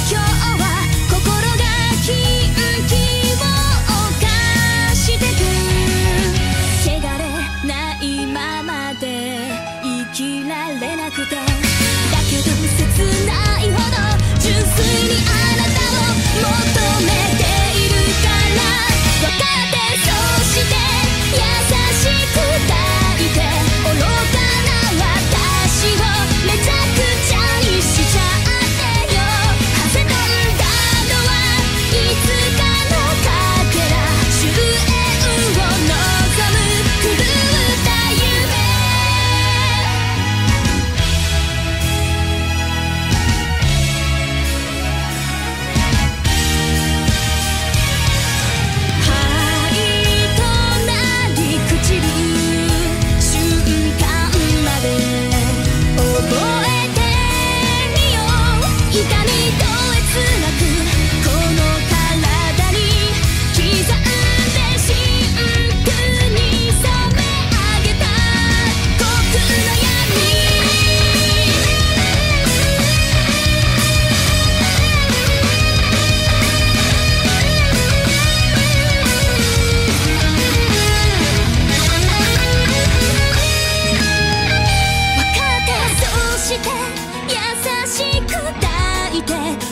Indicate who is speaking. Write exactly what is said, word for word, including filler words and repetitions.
Speaker 1: 今日は心がキンキを犯してく汚れないままで生きられなくて、だけど切ないほど純粋にあなたを求めているから分かって、そして優しく抱いて愚かな私をめちゃくちゃにしちゃってよ。風飛んだのはいつかのかけら、終焉を望む狂った夢。はいとなり朽ちる瞬間まで覚えてみよう。痛みとえつなくこの体に刻んで真空に染め上げた僕の闇。分かって、そして優しく抱いて